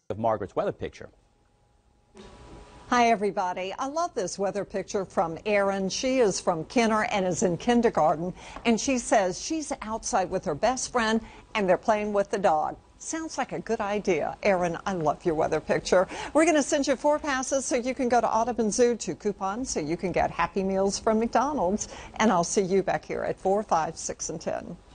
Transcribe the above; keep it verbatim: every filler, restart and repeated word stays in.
of Margaret's weather picture. Hi, everybody. I love this weather picture from Erin. She is from Kenner and is in kindergarten, and she says she's outside with her best friend, and they're playing with the dog. Sounds like a good idea. Erin, I love your weather picture. We're going to send you four passes so you can go to Audubon Zoo, two coupons so you can get Happy Meals from McDonald's, and I'll see you back here at four, five, six, and ten.